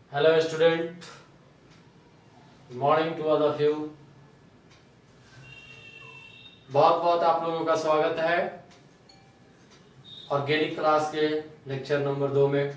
Hello student, good morning to all of you। बहुत बहुत आप लोगों का स्वागत है ऑर्गेनिक क्लास के लेक्चर नंबर 2 में।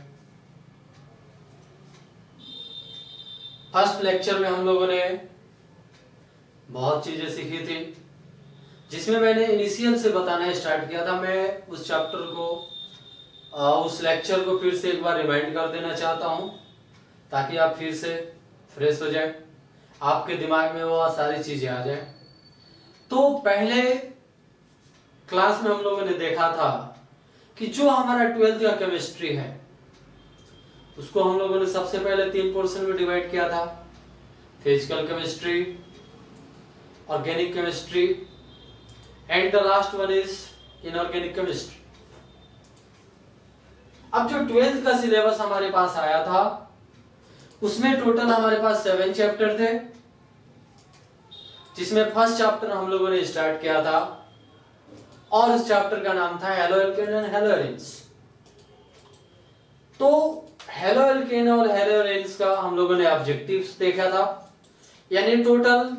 फर्स्ट लेक्चर में हम लोगों ने बहुत चीजें सीखी थी, जिसमें मैंने इनिशियल से बताना स्टार्ट किया था। मैं उस चैप्टर को उस लेक्चर को फिर से एक बार रिमाइंड कर देना चाहता हूं, ताकि आप फिर से फ्रेश हो जाए, आपके दिमाग में वो सारी चीजें आ जाए। तो पहले क्लास में हम लोगों ने देखा था कि जो हमारा 12th का केमिस्ट्री है उसको हम लोगों ने सबसे पहले 3 पोर्शन में डिवाइड किया था। Physical chemistry, organic chemistry and the last one is inorganic chemistry. अब जो 12th का सिलेबस हमारे पास आया था उसमें टोटल हमारे पास 7 चैप्टर थे, जिसमें फर्स्ट चैप्टर हम लोगों ने स्टार्ट किया था और उस चैप्टर का नाम था halo alkane and halo arenes. तो हेलो एल्केन और हेलो एरेन्स का हम लोगों ने ऑब्जेक्टिव्स देखा था, यानी टोटल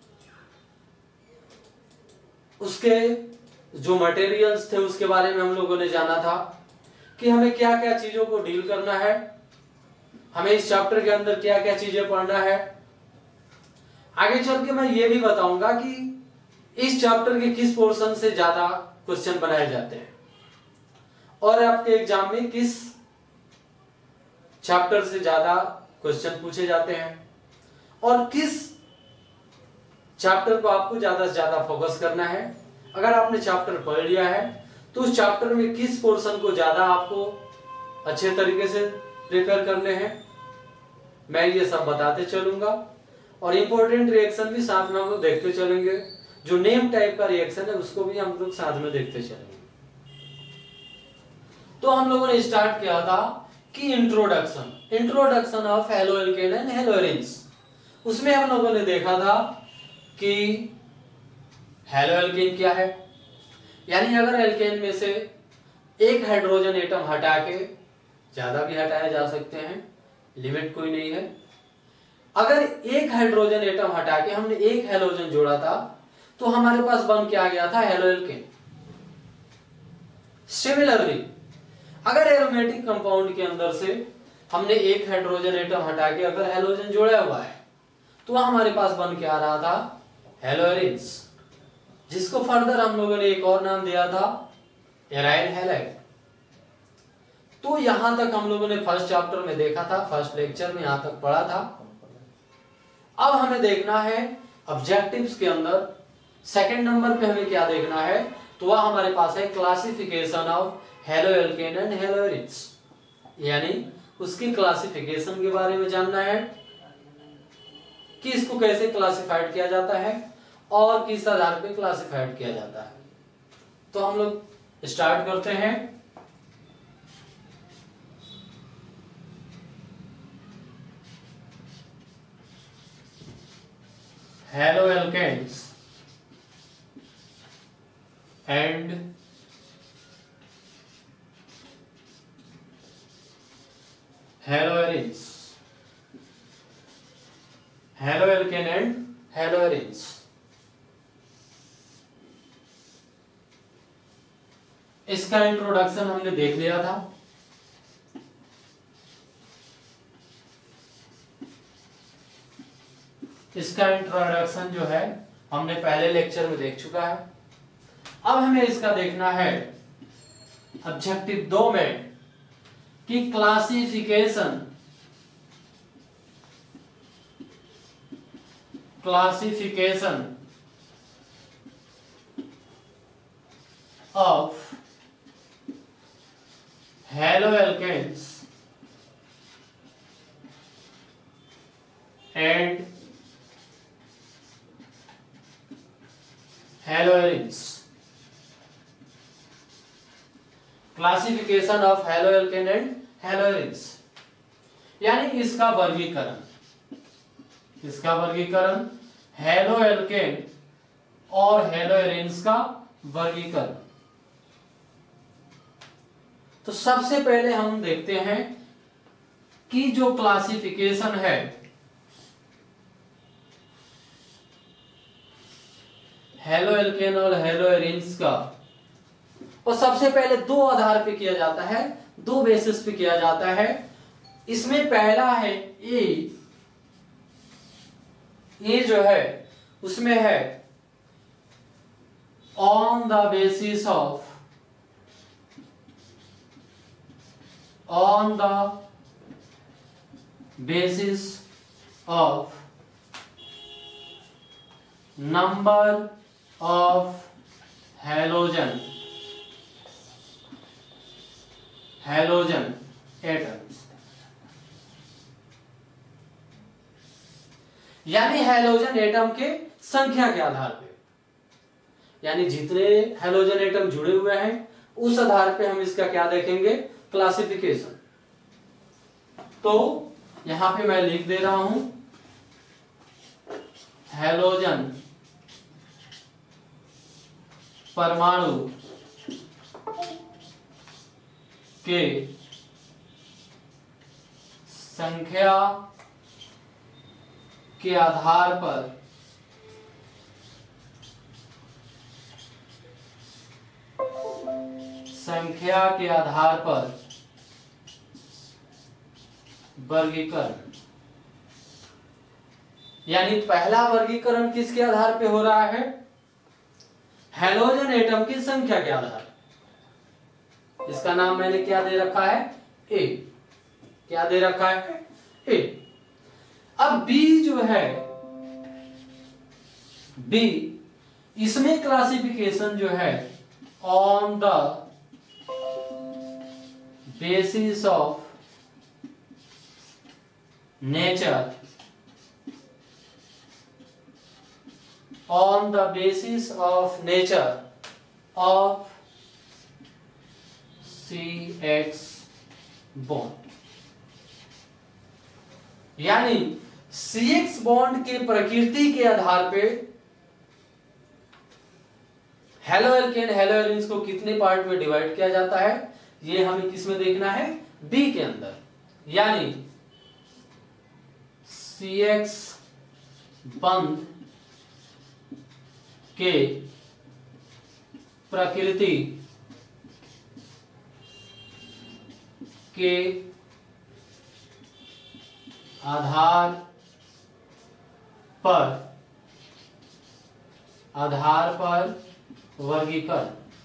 उसके जो मटेरियल्स थे उसके बारे में हम लोगों ने जाना था कि हमें क्या क्या चीजों को डील करना है, हमें इस चैप्टर के अंदर क्या क्या चीजें पढ़ना है। आगे चल के मैं ये भी बताऊंगा कि इस चैप्टर के किस पोर्शन से ज्यादा क्वेश्चन बनाए जाते हैं और आपके एग्जाम में किस चैप्टर से ज्यादा क्वेश्चन पूछे जाते हैं और किस चैप्टर को आपको ज्यादा से ज्यादा फोकस करना है। अगर आपने चैप्टर पढ़ लिया है तो उस चैप्टर में किस पोर्शन को ज्यादा आपको अच्छे तरीके से प्रिपेयर करने हैं, मैं ये सब बताते चलूंगा। और इंपॉर्टेंट रिएक्शन भी साथ में हम लोग देखते चलेंगे, जो नेम टाइप का रिएक्शन है उसको भी हम लोग साथ में देखते चलेंगे। तो हम लोगों ने स्टार्ट किया था कि introduction of halo alkane and halo arenes. उसमें हम लोगों ने देखा था कि हेलो एल्केन क्या है, यानी अगर एल्केन में से एक हाइड्रोजन एटम हटा के, ज्यादा भी हटाए जा सकते हैं, लिमिट कोई नहीं है। अगर एक हाइड्रोजन एटम हटा के हमने एक हैलोजन जोड़ा था तो हमारे पास बन के आ गया था हेलो एल्केन। सिमिलरली अगर एरोमेटिक कंपाउंड के अंदर से हमने एक हाइड्रोजन एटम हटा के अगर हैलोजन जोड़ा हुआ है तो हमारे पास बन के आ रहा था हेलो एरेन्स, जिसको फर्दर हम लोगों ने एक और नाम दिया था एराइल हैलाइड। तो यहां तक हम लोगों ने फर्स्ट चैप्टर में देखा था, फर्स्ट लेक्चर में यहां तक पढ़ा था। अब हमें देखना है ऑब्जेक्टिव्स के अंदर सेकंड नंबर पे हमें क्या देखना है, तो वह हमारे पास है classification of halo alkane and halo arenes, यानी उसकी क्लासिफिकेशन के बारे में जानना है कि इसको कैसे क्लासिफाइड किया जाता है और किस आधार पे क्लासिफाइड किया जाता है। तो हम लोग स्टार्ट करते हैं। Halo alkanes and halo arenes, halo alkane and halo arenes. इसका इंट्रोडक्शन हमने देख लिया था। इसका इंट्रोडक्शन जो है हमने पहले लेक्चर में देख चुका है। अब हमें इसका देखना है ऑब्जेक्टिव 2 में कि classification of halo alkanes and halo arenes. Classification of halo alkane and halo arenes, यानी इसका वर्गीकरण हेलो एल्केन और हेलो एरेन्स का वर्गीकरण। तो सबसे पहले हम देखते हैं की जो क्लासिफिकेशन है हेलो एल्केन और हेलो एरिन्स का, और सबसे पहले दो आधार पे किया जाता है, दो बेसिस पे किया जाता है। इसमें पहला है ए जो है उसमें है on the basis of number of halogen atoms, यानी हेलोजन एटम के संख्या के आधार पे, यानी जितने हेलोजन एटम जुड़े हुए हैं उस आधार पे हम इसका क्या देखेंगे, क्लासिफिकेशन। तो यहां पे मैं लिख दे रहा हूं हेलोजन परमाणु के संख्या के आधार पर वर्गीकरण, यानी पहला वर्गीकरण किसके आधार पे हो रहा है, हेलोजन एटम की संख्या के आधार। इसका नाम मैंने क्या दे रखा है, ए। क्या दे रखा है, ए। अब बी जो है, बी इसमें क्लासिफिकेशन जो है on the basis of nature, on the basis of nature of CX bond, यानी CX बॉन्ड के प्रकृति के आधार पे हेलो एल्केन हेलो एरिन्स को कितने पार्ट में डिवाइड किया जाता है, ये हमें किसमें देखना है, बी के अंदर। यानी CX बंध के प्रकृति के आधार पर वर्गीकरण।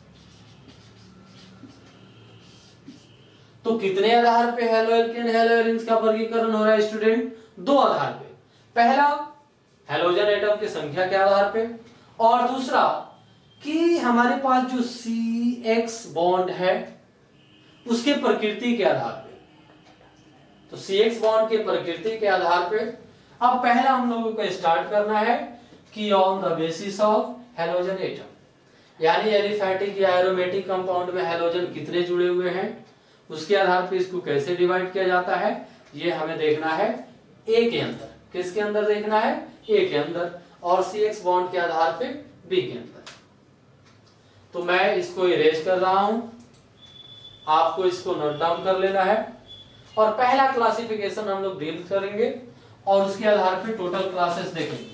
तो कितने आधार पे हेलो एल्केन हेलो एरिन्स का वर्गीकरण हो रहा है स्टूडेंट, दो आधार पे। पहला हेलोजन एटम की संख्या के आधार पे, और दूसरा कि हमारे पास जो CX बॉन्ड है उसके प्रकृति के आधार पे। तो CX बॉन्ड के प्रकृति के आधार पे अब पहला हम लोगों को स्टार्ट करना है कि on the basis of halogen atom, यानी एलिफैटिक या एरोमेटिक कंपाउंड में हेलोजन कितने जुड़े हुए हैं उसके आधार पे इसको कैसे डिवाइड किया जाता है, ये हमें देखना है ए के अंदर। किसके अंदर देखना है, ए के अंदर, और CX बॉन्ड के आधार पे बी के अंदर। तो मैं इसको इरेज कर रहा हूं, आपको इसको नोट डाउन कर लेना है, और पहला क्लासिफिकेशन हम लोग डील करेंगे और उसके आधार पे टोटल क्लासेस देखेंगे।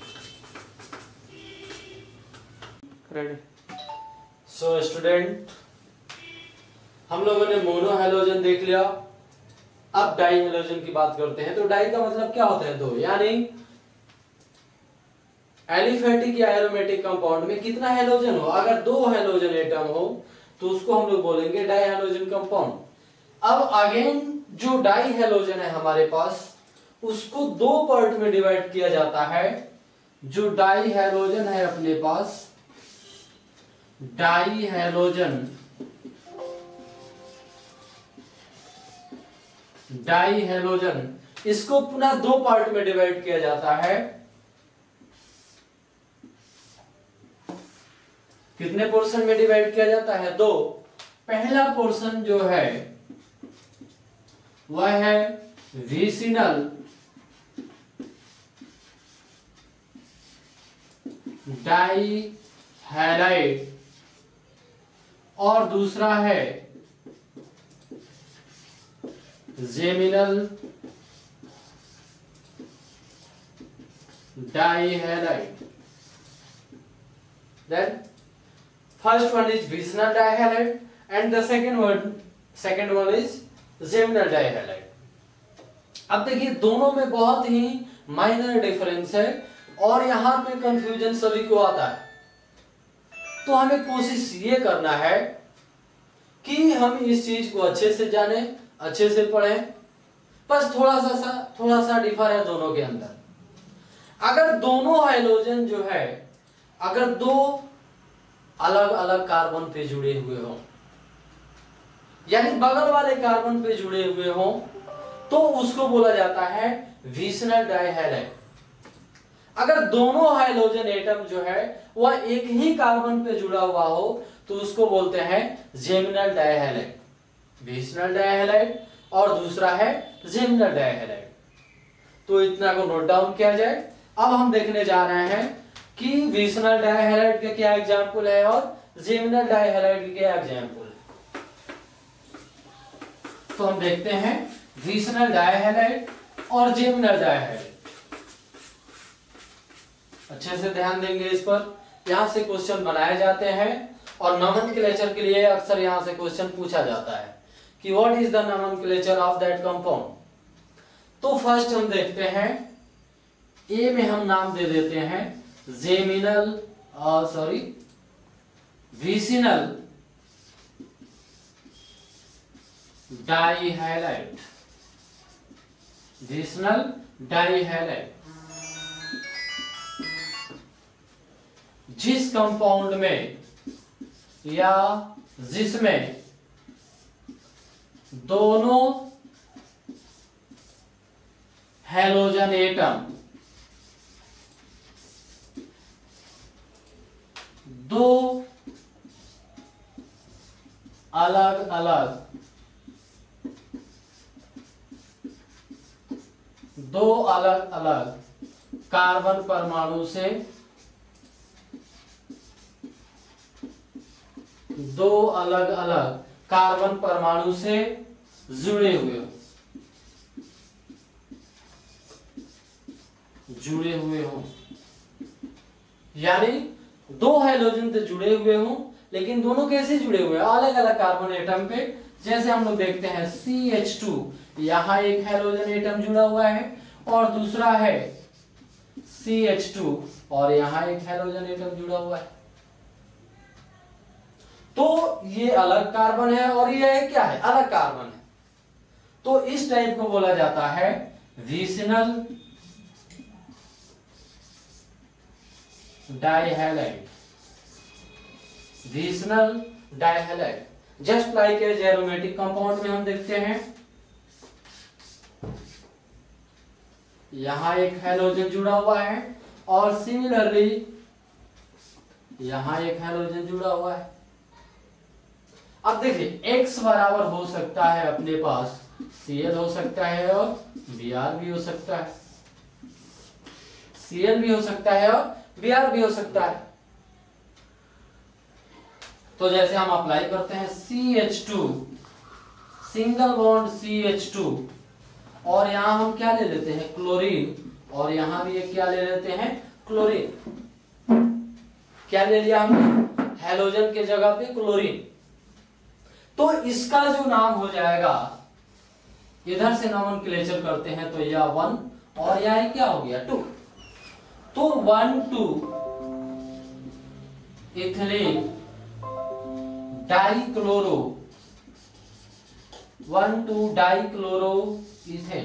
रेडी? सो स्टूडेंट, हम लोगों ने मोनो हेलोजन देख लिया, अब डाई हेलोजन की बात करते हैं। तो डाई का मतलब क्या होता है, दो, यानी एलिफैटिक या एरोमेटिक कंपाउंड में कितना हेलोजन हो, अगर दो हेलोजन एटम हो तो उसको हम लोग बोलेंगे डाई हेलोजन कंपाउंड। अब अगेन जो डाई हेलोजन है हमारे पास उसको दो पार्ट में डिवाइड किया जाता है। जो डाई हेलोजन है अपने पास, डाई हेलोजन इसको पुनः दो पार्ट में डिवाइड किया जाता है। कितने पोर्शन में डिवाइड किया जाता है, दो। पहला पोर्शन जो है वह है विसिनल डाई हैलाइड, और दूसरा है geminal dihalide. Then first one is vicinal dihalide and the second one is geminal dihalide. अब देखिए दोनों में बहुत ही माइनर डिफरेंस है और यहाँ पे कंफ्यूजन सभी को आता है, तो हमें कोशिश ये करना है कि हम इस चीज को अच्छे से जाने, अच्छे से पढ़ें। बस थोड़ा सा डिफर है दोनों के अंदर। अगर दोनों हाइड्रोजन जो है, अगर दो अलग अलग कार्बन पे जुड़े हुए हो, यानी बगल वाले कार्बन पे जुड़े हुए हो, तो उसको बोला जाता है विसिनल डाइहैलाइड। अगर दोनों हाइड्रोजन एटम जो है वह एक ही कार्बन पे जुड़ा हुआ हो तो उसको बोलते हैं जेमिनल डाइहैलाइड। विसिनल डाइहैलाइड और दूसरा है जेमिनल डाइहैलाइड। तो इतना को नोट डाउन किया जाए। अब हम देखने जा रहे हैं कि विसिनल डाइहैलाइड के क्या एग्जाम्पल है और जेमिनल डाइहैलाइड के क्या एग्जाम्पल। तो हम देखते हैं विसिनल डाइहैलाइड और जेमिनल डाइहैलाइड। अच्छे से ध्यान देंगे इस पर, यहां से क्वेश्चन बनाए जाते हैं और नोमेनक्लेचर के लिए अक्सर यहां से क्वेश्चन पूछा जाता है कि what is the nomenclature of that compound. तो फर्स्ट हम देखते हैं, ए में हम नाम दे देते हैं geminal vicinal dihalide. Vicinal dihalide जिस कंपाउंड में या जिसमें दोनों हैलोजन एटम दो अलग अलग कार्बन परमाणु से जुड़े हुए हो, यानी दो हैलोजन से जुड़े हुए हो, लेकिन दोनों कैसे जुड़े हुए हैं, अलग अलग कार्बन एटम पे। जैसे हम लोग देखते हैं CH2, यहां एक हैलोजन एटम जुड़ा हुआ है और दूसरा है CH2 और यहां एक हैलोजन एटम जुड़ा हुआ है। तो ये अलग कार्बन है और ये क्या है, अलग कार्बन है। तो इस टाइप को बोला जाता है vicinal dihalide. Vicinal dihalide just like as aromatic compound में हम देखते हैं यहां एक हैलोजन जुड़ा हुआ है और सिमिलरली यहां एक हैलोजन जुड़ा हुआ है। अब देखिए X बराबर हो सकता है अपने पास Cl हो सकता है और Br भी हो सकता है, Cl भी हो सकता है और Br भी हो सकता है। तो जैसे हम अप्लाई करते हैं CH2, सिंगल बॉन्ड CH2 और यहां हम क्या ले लेते हैं क्लोरीन, और यहां भी एक क्या ले लेते हैं क्लोरीन। क्या ले लिया हमने, हैलोजन के जगह पे क्लोरीन। तो इसका जो नाम हो जाएगा, इधर से नोमेनक्लेचर करते हैं तो यह 1 और यह क्या हो गया 2। तो 1,2 इथिलीन डाइक्लोरो, 1,2 डाइक्लोरो इथेन।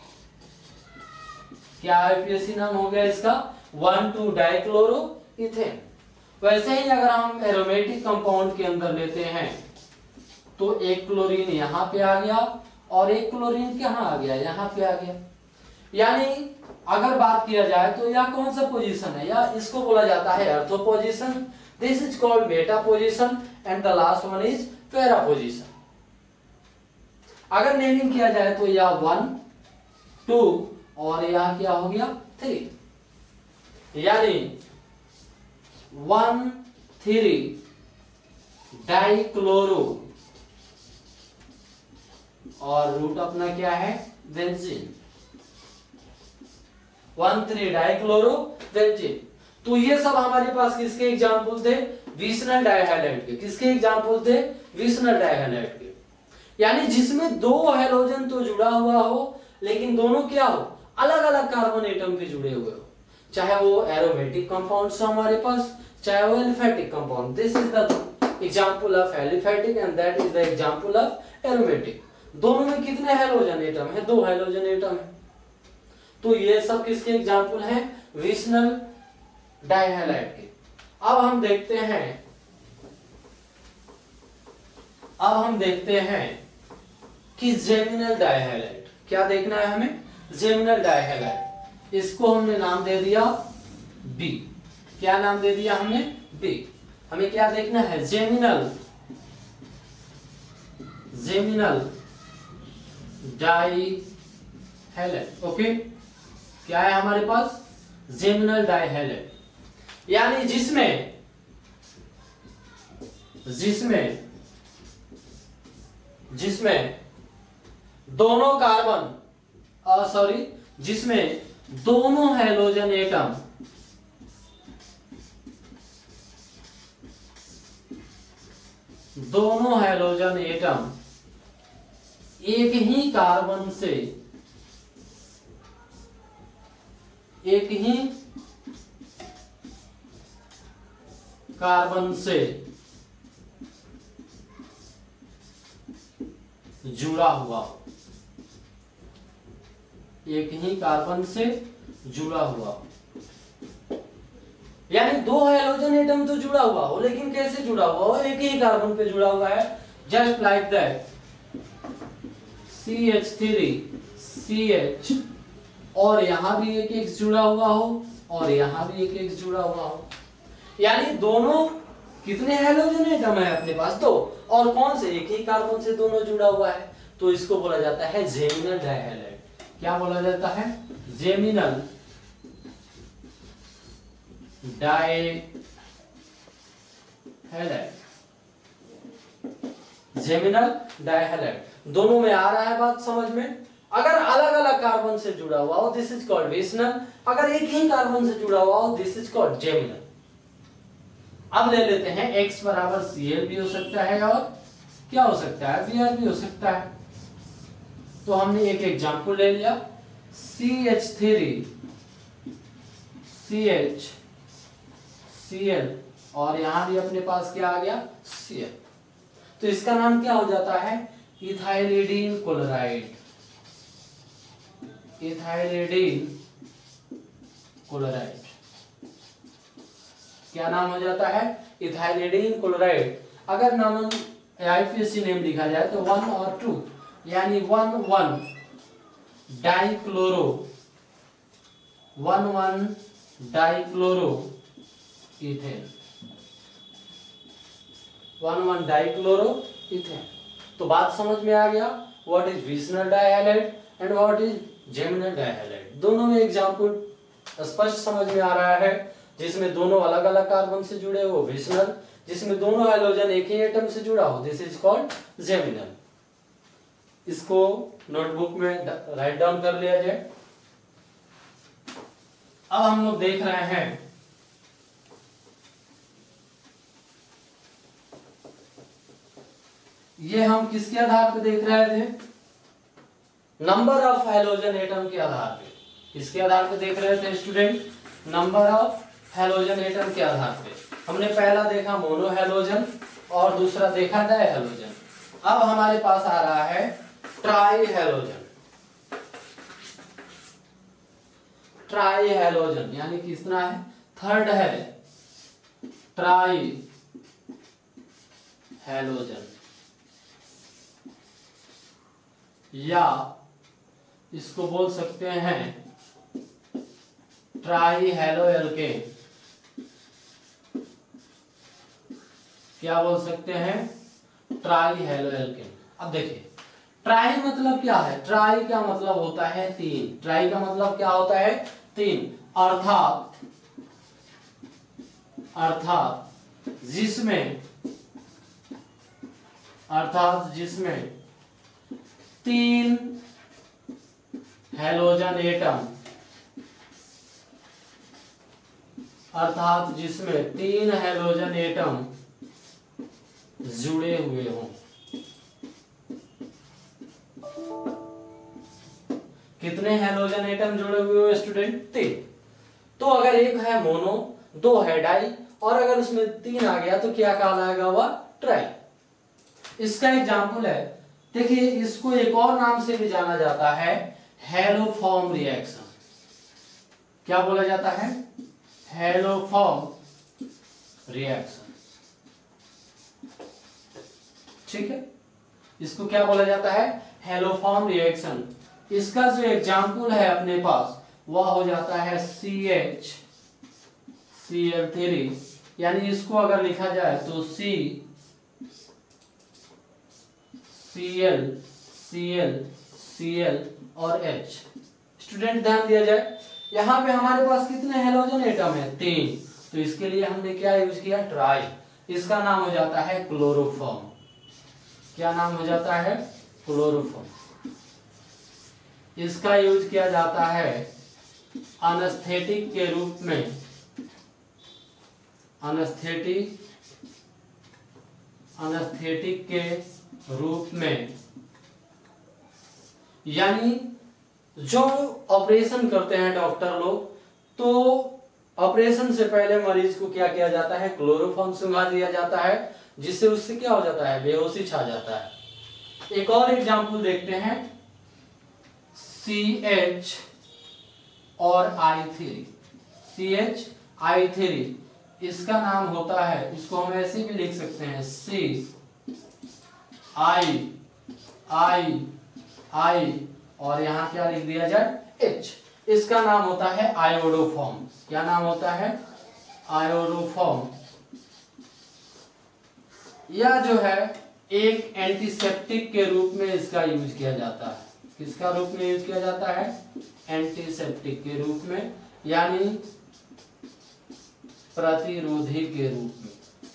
क्या आईपीएससी नाम हो गया इसका 1,2 डाइक्लोरो इथेन। वैसे ही अगर हम एरोमेटिक कंपाउंड के अंदर लेते हैं तो एक क्लोरीन यहां पे आ गया और एक क्लोरीन कहां आ गया, यहां पे आ गया। यानी अगर बात किया जाए तो यह कौन सा पोजीशन है, या इसको बोला जाता है ortho position, this is called meta position and the last one is para position. अगर नेमिंग किया जाए तो यह 1, 2 और यह क्या हो गया 3, यानी 1,3 डाइक्लोरो और रूट अपना क्या है बेंजीन। 1,3 डाइक्लोरोबेंजीन। तो ये सब हमारे पास किसके एग्जांपल थे? विसनल डाइहैलाइड के। किसके एग्जांपल थे? विसनल डाइहैलाइड के। यानी जिसमें दो हैलोजन तो जुड़ा हुआ हो, लेकिन दोनों क्या हो? अलग अलग कार्बन एटम पे जुड़े हुए हो, चाहे वो एरोमेटिक कंपाउंड्स हो हमारे पास, चाहे वो aliphatic compound. This is the example of aliphatic and that is the example of aromatic. दोनों में कितने हैलोजन एटम है? 2 हैलोजन एटम है। तो ये सब किसके एग्जांपल हैं? विसनल डाइहैलाइड के। अब हम देखते हैं कि जेमिनल डाइहैलाइड। क्या देखना है हमें? Geminal dihalide. इसको हमने नाम दे दिया बी। क्या नाम दे दिया हमने? बी। हमें क्या देखना है? जेमिनल डाइहैलाइड। ओके, क्या है हमारे पास? जेमिनल डाइहैलाइड, यानी जिसमें दोनों कार्बन जिसमें दोनों हैलोजन एटम एक ही कार्बन से जुड़ा हुआ हो, एक ही कार्बन से जुड़ा हुआ, यानी दो हाइड्रोजन एटम तो जुड़ा हुआ हो, लेकिन कैसे जुड़ा हुआ हो? एक ही कार्बन पे जुड़ा हुआ है, जस्ट लाइक दैट CH3CH, और यहां भी एक X जुड़ा हुआ हो और यहां भी एक X जुड़ा हुआ हो, यानी दोनों कितने हाइड्रोजन एटम है अपने पास? दो, और कौन से? एक ही कार्बन से दोनों जुड़ा हुआ है, तो इसको बोला जाता है जेमिनल डाइहैलाइड। क्या बोला जाता है? जेमिनल डाइहैलाइड। जेमिनल डाइहैलाइड दोनों में आ रहा है बात समझ में? अगर अलग अलग कार्बन से जुड़ा हुआ हो दिस इज कॉल्ड विसनल, अगर एक ही कार्बन से जुड़ा हुआ हो दिस इज कॉल्ड जेमिनल। अब ले लेते हैं X बराबर Cl भी हो सकता है और क्या हो सकता है? Br भी हो सकता है। तो हमने एक एग्जांपल ले लिया CH3CHCl, और यहां भी अपने पास क्या आ गया? Cl। तो इसका नाम क्या हो जाता है? Ethylidene chloride. इथाइलिडीन क्लोराइड क्या नाम हो जाता है? Ethylidene chloride. अगर नाम आईपीएससी नेम लिखा जाए तो 1 और 2, यानी 1,1 dichloro, 1,1 dichloro ethane, 1,1 dichloro ethane. तो बात समझ में आ गया? What is vicinal dihalide and what is geminal dihalide. दोनों में एग्जांपल स्पष्ट समझ में आ रहा है। जिसमें दोनों अलग अलग कार्बन से जुड़े हो विसनल, जिसमें दोनों हाइड्रोजन एक ही एटम से जुड़ा हो दिस इज कॉल्ड जेमिनल। इसको नोटबुक में राइट डाउन कर लिया जाए। अब हम लोग देख रहे हैं ये हम किसके आधार पर देख रहे थे? नंबर ऑफ हाइड्रोजन एटम के आधार पे। किसके आधार पे देख रहे थे student? Number of hydrogen atom के आधार पे। हमने पहला देखा मोनो हाइड्रोजन और दूसरा देखा डाई हाइड्रोजन। अब हमारे पास आ रहा है ट्राई हाइड्रोजन। ट्राई हाइड्रोजन यानी कितना है? थर्ड है ट्राई हाइड्रोजन, या इसको बोल सकते हैं ट्राई हैलो एल्केन। क्या बोल सकते हैं? Tri halo alkane. अब देखिए ट्राई मतलब क्या है? ट्राई का मतलब होता है 3। ट्राई का मतलब क्या होता है? 3। अर्थात जिसमें 3 हैलोजन एटम अर्थात जिसमें 3 हैलोजन एटम जुड़े हुए हों। कितने हैलोजन एटम जुड़े हुए हो स्टूडेंट? 3। तो अगर एक है मोनो, 2 है डाई, और अगर उसमें 3 आ गया तो क्या कहलाएगा वह? ट्राई। इसका एग्जांपल है, देखिए इसको एक और नाम से भी जाना जाता है, हैलोफॉर्म रिएक्शन। क्या बोला जाता है? Haloform reaction. ठीक है, इसको क्या बोला जाता है? Haloform reaction. इसका जो एग्जांपल है अपने पास वह हो जाता है CHCl3, यानी इसको अगर लिखा जाए तो CCl और H। स्टूडेंट ध्यान दिया जाए, यहां पे हमारे पास कितने हैलोजन एटम है? 3। तो इसके लिए हमने क्या यूज किया? ट्राई। इसका नाम हो जाता है क्लोरोफॉर्म। क्या नाम हो जाता है? क्लोरोफॉर्म। इसका यूज किया जाता है एनेस्थेटिक के रूप में, एनेस्थेटिक के रूप में, यानी जो ऑपरेशन करते हैं डॉक्टर लोग, तो ऑपरेशन से पहले मरीज को क्या किया जाता है? क्लोरोफॉर्म सुंघा दिया जाता है, जिससे उससे क्या हो जाता है? बेहोशी छा जाता है। एक और एग्जांपल देखते हैं, CH और I3। CH I3 इसका नाम होता है, इसको हम ऐसे भी लिख सकते हैं CI और यहां क्या लिख दिया जाए? H। इसका नाम होता है आयोडोफॉर्म। क्या नाम होता है? आयोडोफॉर्म। यह जो है एक एंटीसेप्टिक के रूप में इसका यूज किया जाता है। किसका रूप में यूज किया जाता है? एंटीसेप्टिक के रूप में, यानी प्रतिरोधी के रूप में।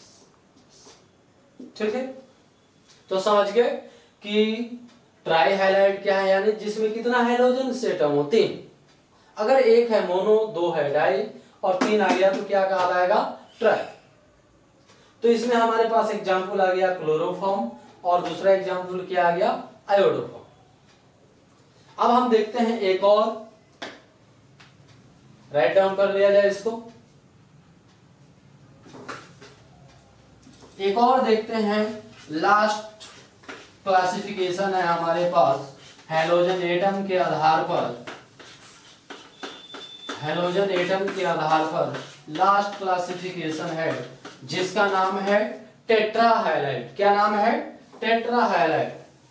ठीक है, तो समझ गए कि ट्राई हैलाइड क्या है, यानी जिसमें कितना हैलोजन एटम हो? 3। अगर एक है मोनो, 2 है डाई और 3 आ गया तो क्या कहलाएगा? ट्राई। तो इसमें हमारे पास एग्जांपल आ गया क्लोरोफॉर्म, और दूसरा एग्जांपल क्या आ गया? आयोडोफॉर्म। अब हम देखते हैं एक और, राइट डाउन कर लिया जाए इसको। एक और देखते हैं, लास्ट क्लासिफिकेशन है हमारे पास हैलोजन एटम के आधार पर। हैलोजन एटम के आधार पर लास्ट क्लासिफिकेशन है, जिसका नाम है टेट्रा हैलाइड। क्या नाम है? Tetra halide.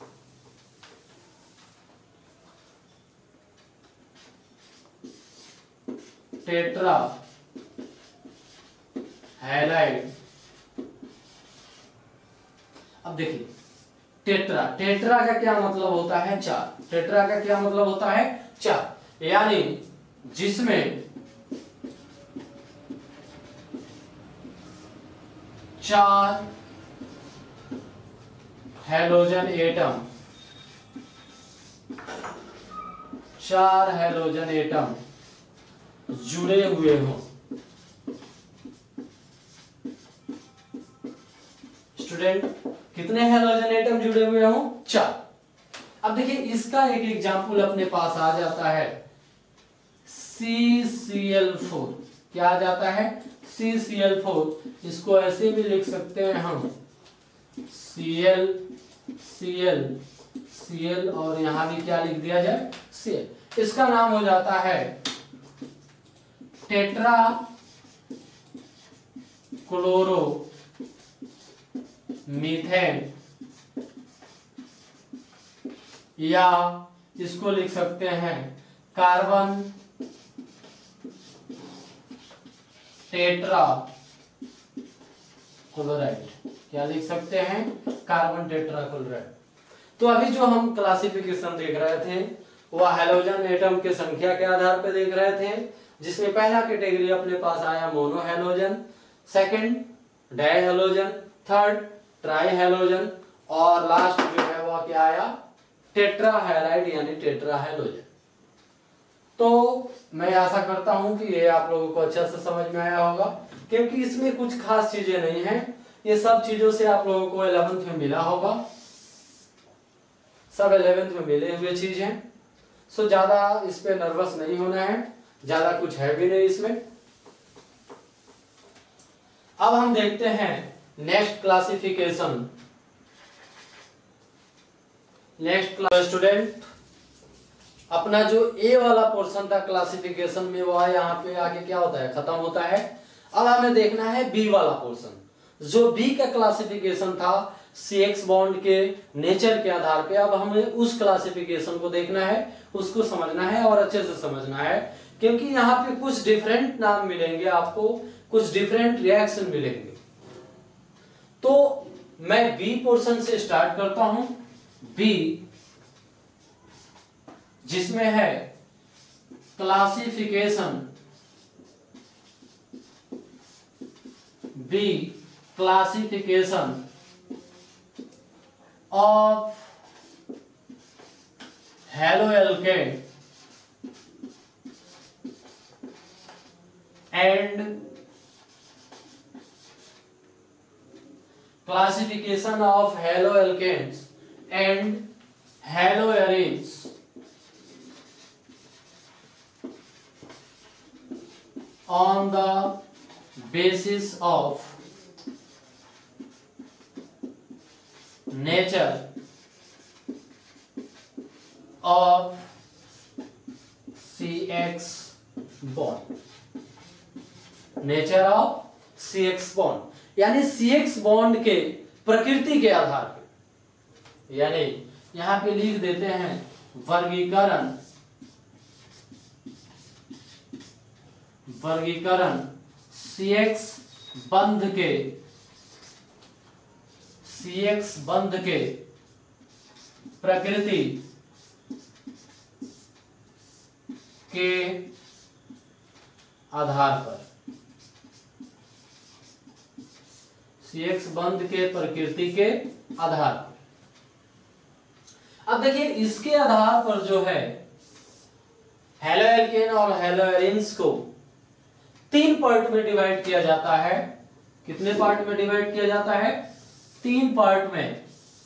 Tetra halide. अब देखिए, टेट्रा का क्या मतलब होता है? 4। टेट्रा का क्या मतलब होता है? 4, यानी जिसमें 4 हैलोजन एटम, 4 हैलोजन एटम जुड़े हुए हों। स्टूडेंट, कितने हैलोजन एटम जुड़े हुए हों? 4। अब देखिए इसका एक एग्जांपल अपने पास आ जाता है CCl4। क्या आ जाता है? CCl4। इसको ऐसे भी लिख सकते हैं हम Cl और यहां भी क्या लिख दिया जाए? Cl। इसका नाम हो जाता है टेट्रा क्लोरो मीथेन, या इसको लिख सकते हैं कार्बन टेट्रा क्लोराइड। क्या लिख सकते हैं? Carbon tetra chloride. तो अभी जो हम क्लासिफिकेशन देख रहे थे वह हैलोजन एटम के संख्या के आधार पर देख रहे थे, जिसमें पहला कैटेगरी अपने पास आया mono halogen, second di halogen, third tri halogen, और लास्ट जो है वह क्या आया? टेट्रा हैलाइड यानी टेट्रा हैलोजन। तो मैं आशा करता हूं कि ये आप लोगों को अच्छा से समझ में आया होगा, क्योंकि इसमें कुछ खास चीजें नहीं हैं। ये सब चीजों से आप लोगों को 11th में मिला होगा, सब 11th में मिले हुए चीज हैं। सो ज्यादा इस पे नर्वस नहीं होना है, ज्यादा कुछ है भी नहीं इसमें। अब हम देखते हैं next classification. Next class student, अपना जो ए वाला पोर्शन था क्लासिफिकेशन में, वो यहाँ पे आगे क्या होता है, खत्म होता है। अब हमें देखना है बी वाला पोर्शन। जो बी का क्लासिफिकेशन था CX बॉन्ड के नेचर के आधार पे, अब हमें उस क्लासिफिकेशन को देखना है, उसको समझना है और अच्छे से समझना है, क्योंकि यहाँ पे कुछ डिफरेंट नाम मिलेंगे आपको, कुछ डिफरेंट रिएक्शन मिलेंगे। तो मैं बी पोर्शन से स्टार्ट करता हूं। बी जिसमें है classification, B classification of haloalkane and classification of haloalkanes and haloarenes on the basis of nature of CX bond, nature of CX bond, यानी CX बॉन्ड के प्रकृति के आधार पे, यानी यहां पे लिख देते हैं वर्गीकरण, वर्गीकरण CX बंध के, CX बंध के प्रकृति के आधार पर, CX बंध के प्रकृति के आधार पर। अब देखिए इसके आधार पर जो है हैलोएल्केन और हैलोएरीन्स को 3 पार्ट में डिवाइड किया जाता है। कितने पार्ट में डिवाइड किया जाता है? 3 पार्ट में।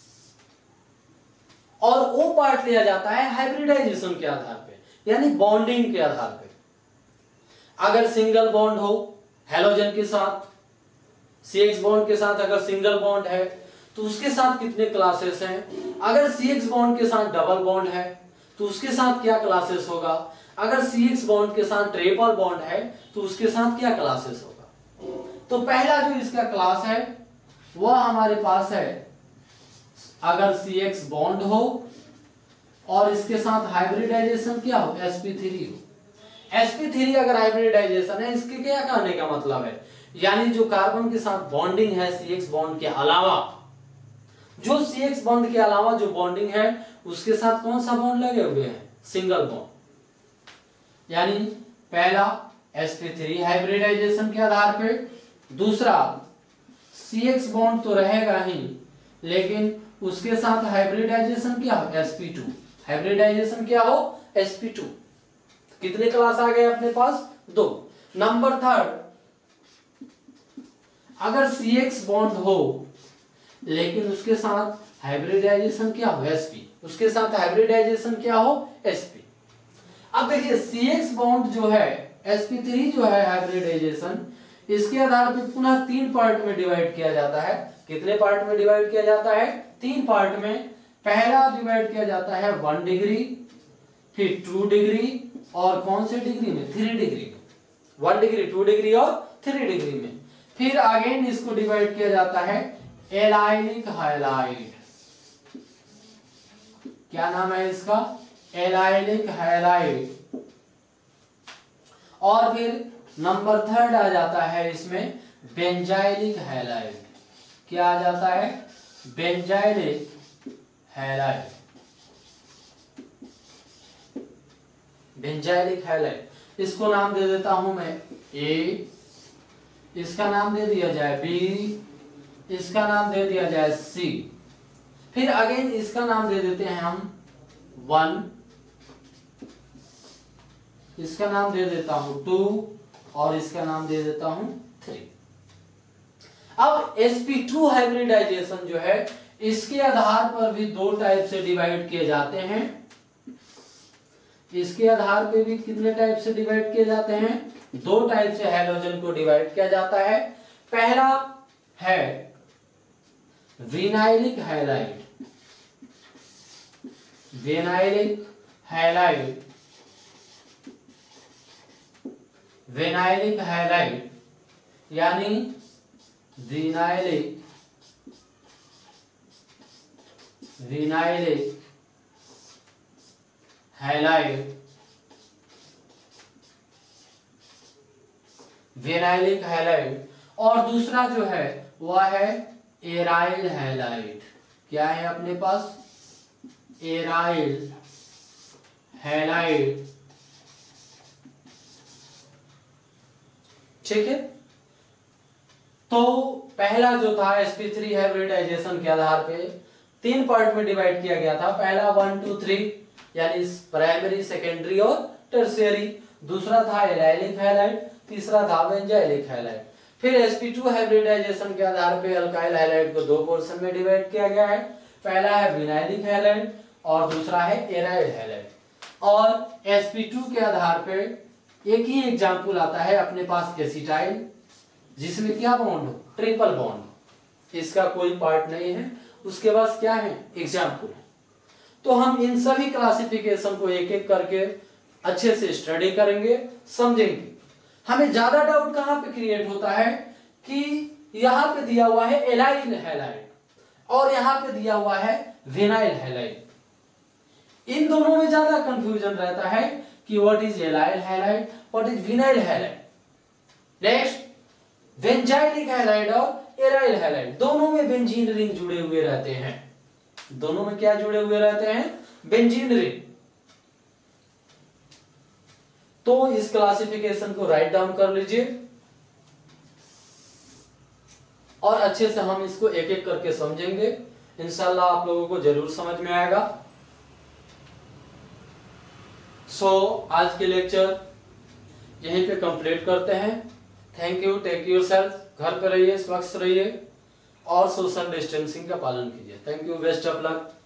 और वो पार्ट लिया जाता है हाइब्रिडाइजेशन के आधार पे, यानी बॉन्डिंग के आधार पे। अगर सिंगल बॉन्ड हो हैलोजन के साथ, CX बॉन्ड के साथ अगर सिंगल बॉन्ड है तो उसके साथ कितने क्लासेस हैं। अगर CX बॉन्ड के साथ डबल बॉन्ड है तो उसके साथ क्या क्लासेस होगा। अगर CX बॉन्ड के साथ ट्रिपल बॉन्ड है तो उसके साथ क्या क्लासेस होगा। तो पहला जो इसका क्लास है वह हमारे पास है, अगर CX बॉन्ड हो और इसके साथ हाइब्रिडाइजेशन क्या हो, sp3 हो। sp3 अगर हाइब्रिडाइजेशन है, इसके क्या कहने का मतलब है, यानी जो कार्बन के साथ बॉन्डिंग है CX बॉन्ड के अलावा, जो CX बॉन्ड के अलावा जो बॉन्डिंग है उसके साथ कौन सा बॉन्ड लगे हुए हैं, सिंगल बॉन्ड। यानी पहला sp3 हाइब्रिडाइजेशन के आधार पे, दूसरा CX बॉन्ड तो रहेगा ही लेकिन उसके साथ हाइब्रिडाइजेशन क्या हो, sp2। हाइब्रिडाइजेशन क्या हो, sp2। कितने क्लास आ गए अपने पास, 2। नंबर 3, अगर CX बॉन्ड हो लेकिन उसके साथ हाइब्रिडाइजेशन क्या हो, sp। उसके साथ हाइब्रिडाइजेशन क्या हो, sp। अब देखिए CX बॉन्ड जो है, sp3 जो है हाइब्रिडाइजेशन, इसके आधार पर पुनः 3 पार्ट में डिवाइड किया जाता है। कितने पार्ट में डिवाइड किया जाता है, 3 पार्ट में। पहला डिवाइड किया जाता है 1 डिग्री, फिर 2 डिग्री और कौन से डिग्री में, 3 डिग्री में। 1 डिग्री, 2 डिग्री और 3 डिग्री में। फिर अगेन इसको डिवाइड किया जाता है एलाइलिक हाइलाइड। क्या नाम है इसका, एलाइलिक हाइलाइड। और फिर नंबर 3 आ जाता है इसमें बेंजाइलिक हाइलाइड। क्या आ जाता है, बेंजाइलिक हाइलाइड। बेंजाइलिक हाइलाइड, इसको नाम दे देता हूं मैं ए, इसका नाम दे दिया जाए बी, इसका नाम दे दिया जाए सी। फिर अगेन इसका नाम दे देते हैं हम 1, इसका नाम दे देता हूं 2 और इसका नाम दे देता हूं 3। अब sp2 हाइब्रिडाइजेशन जो है इसके आधार पर भी दो टाइप से डिवाइड किए जाते हैं। इसके आधार पे भी कितने टाइप से डिवाइड किए जाते हैं? दो टाइप से हैलोजन को डिवाइड किया जाता है। पहला है vinylic halide, vinylic halide, vinylic halide यानी विनाइलिक हैलाइड, विनाइलिक हैलाइड। और दूसरा जो है वह है एराइल हैलाइड। क्या है अपने पास? Aryl halide. ठीक है, तो पहला जो था sp3 हाइब्रिडाइजेशन के आधार पे 3 पार्ट में डिवाइड किया गया था। पहला 1 2 3 यानी प्राइमरी, सेकेंडरी और टर्शियरी। दूसरा था एराइलिक हैलाइड, तीसरा था बेंजाइलिक हैलाइड। फिर sp2 हाइब्रिडाइजेशन के आधार पे अल्काइल हैलाइड को 2 पोर्शन में डिवाइड किया गया है। पहला है विनाइलिक हैलाइड और दूसरा है एराइल हैलाइड। और sp2 के आधार पे एक ही एग्जांपल आता है अपने पास एसिटाइल, जिसमें क्या बॉन्ड हो? Triple bond. इसका कोई पार्ट नहीं है। उसके पास क्या है? एग्जांपल। तो हम इन सभी क्लासिफिकेशन को एक एक करके अच्छे से स्टडी करेंगे, समझेंगे। हमें ज्यादा डाउट कहां पे क्रिएट होता है कि यहां पे दिया हुआ है एलाइल हैलाइड और यहां पे दिया हुआ है विनाइल हैलाइड। इन दोनों में ज्यादा कंफ्यूजन रहता है कि what is allyl halide, what is vinyl halide. Next benzylic halide और एराइल हैलाइड, दोनों में बेंजीन रिंग जुड़े हुए रहते हैं। दोनों में क्या जुड़े हुए रहते हैं? Benzene ring. तो इस क्लासिफिकेशन को राइट डाउन कर लीजिए और अच्छे से हम इसको एक एक करके समझेंगे। इंशाल्लाह आप लोगों को जरूर समझ में आएगा। आज के लेक्चर यहीं पे कंप्लीट करते हैं। Thank you, take yourself. घर पे रहिए, स्वच्छ रहिए और सोशल डिस्टेंसिंग का पालन कीजिए। Thank you, best of luck.